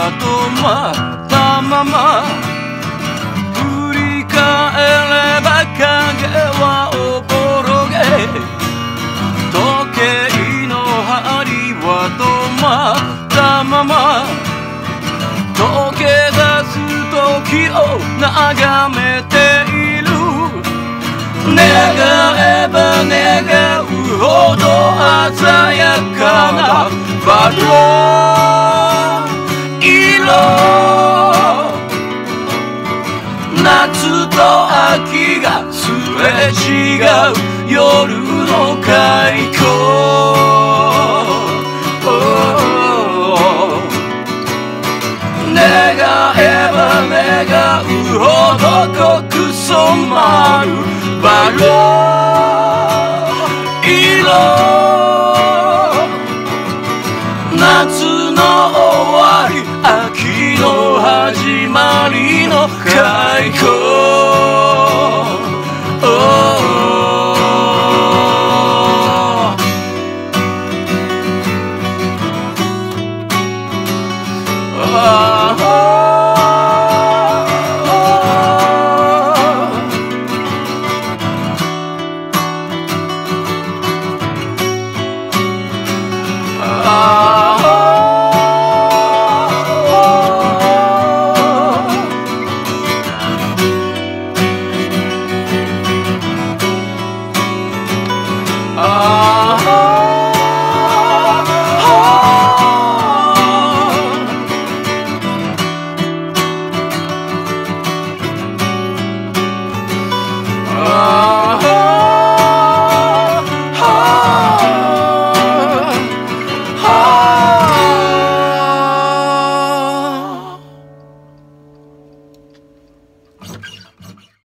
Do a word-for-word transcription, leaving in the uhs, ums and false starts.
は止まったまま振り返れば影はおぼろげ時計の針は止まったまま溶け出す時を眺めている願えば願うほど鮮やかなバラ色夏と秋がすれ違う夜の開口願えば願うほど濃く染まるバラ色夏の終わり秋の始まりの開口